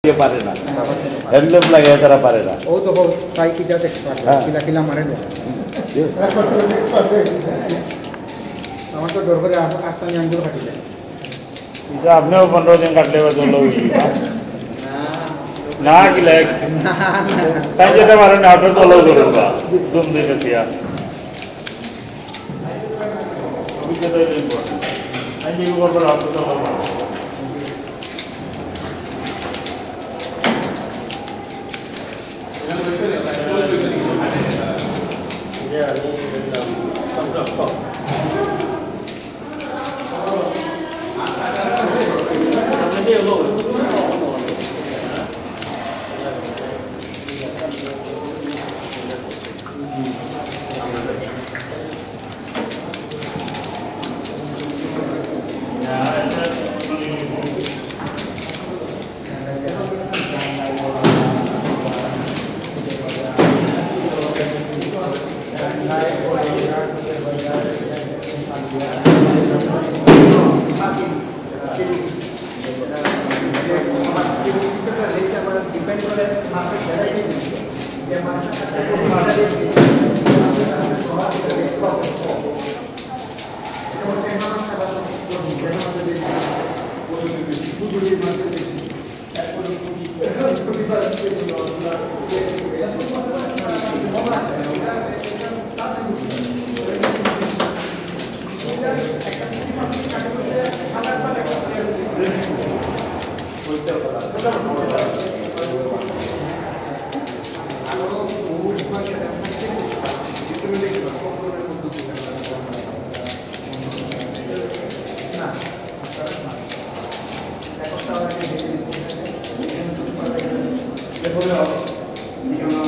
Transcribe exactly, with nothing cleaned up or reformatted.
ये पारे ना हेडलैम्प लगे तारा पारे ना वो तो बहुत साई की जाते हैं किला किला मारे ना हमारे तो डर करे आठ नहीं अंगूर काटी ले इसे आपने वो पंद्रह दिन काट ले वो तो लोग ना किला टाइम जैसे मारे ना आपने तो लोग जोड़ेगा तुम देखे सिया अभी क्या तो ये इम्पोर्टेंट आज ये ऊपर आपको तो Gracias.